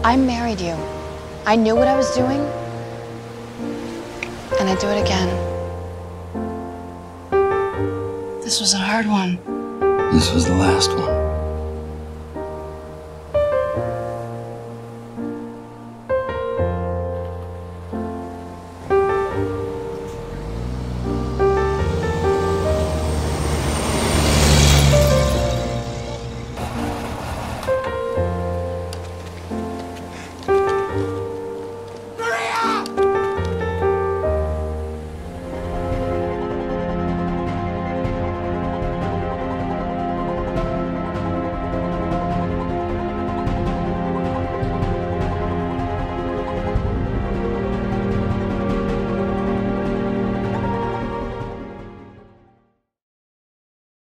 I married you. I knew what I was doing, and I'd do it again. This was a hard one. This was the last one.